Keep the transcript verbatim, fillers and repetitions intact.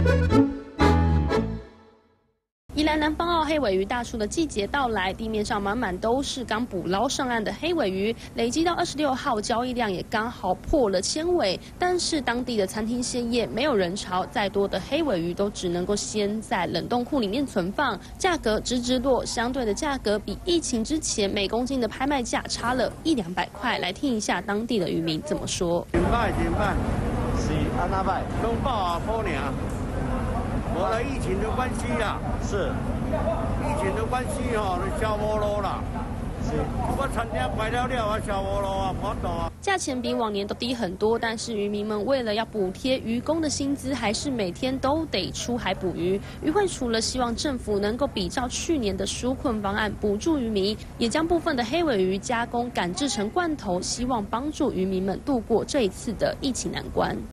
宜兰南方澳黑尾鱼大出的季节到来，地面上满满都是刚捕捞上岸的黑尾鱼，累积到二十六号，交易量也刚好破了千尾。但是当地的餐厅歇业，没有人潮，再多的黑尾鱼都只能够先在冷冻库里面存放，价格直直落，相对的价格比疫情之前每公斤的拍卖价差了一两百块。来听一下当地的渔民怎么说。 零百零百， 是安那摆？ 拢百啊块尔。 无了疫情的关系啦， 是疫情的关系吼，就消无路啦。 是， 我餐厅摆了了啊，消无路啊，无到啊。 价钱比往年都低很多，但是渔民们为了要补贴渔工的薪资，还是每天都得出海捕鱼。渔会除了希望政府能够比照去年的纾困方案补助渔民，也将部分的黑尾鱼加工赶制成罐头，希望帮助渔民们度过这一次的疫情难关。